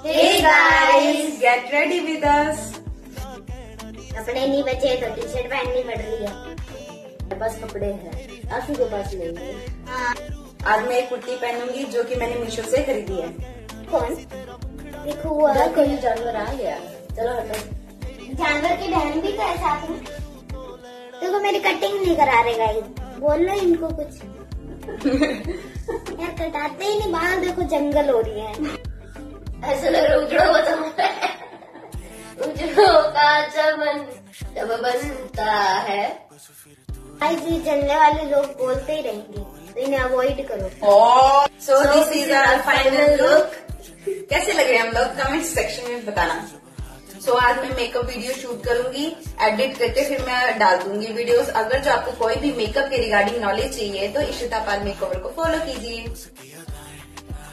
Hey guys, get ready with us. कपड़े नहीं बचे तो टी शर्ट पहननी पड़ रही है। मेरे पास कपड़े हैं, आशु के पास नहीं है। हाँ। आज मैं एक कुर्ती पहनूंगी जो कि मैंने मीशो से खरीदी है। कौन? देखो वो कोई जानवर आ गया। चलो हटो। जानवर की बहन भी तो है साथ में। देखो मेरी कटिंग नहीं करा रहे गाइस, बोल लो इनको कुछ। यार कटाते ही नहीं, बाहर देखो जंगल हो रही है। ऐसा लग रहा उजड़ों का चमन जब बनता है। गाइस ये जलने वाले लोग बोलते ही रहेंगे, तो इन्हें अवॉइड करो। So this is our final look. कैसे लगे हम लोग कमेंट सेक्शन में बताना। So आज मैं मेकअप वीडियो शूट करूंगी, एडिट करके फिर मैं डाल दूंगी वीडियोस। अगर जो आपको कोई भी मेकअप के रिगार्डिंग नॉलेज चाहिए तो इशिता पाल मेकओवर को फॉलो कीजिए।